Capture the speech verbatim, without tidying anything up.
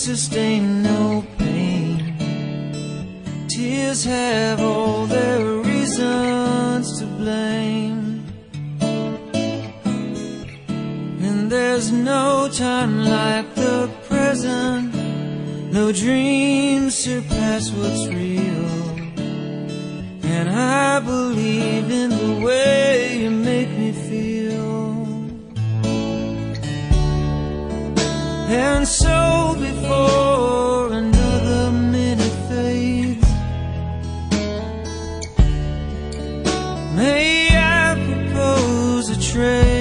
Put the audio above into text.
sustain no pain. Tears have all their reasons to blame, and there's no time like the present. No dreams surpass what's real, and I believe in the way you make me feel. And so before another minute fades, may I propose a trade?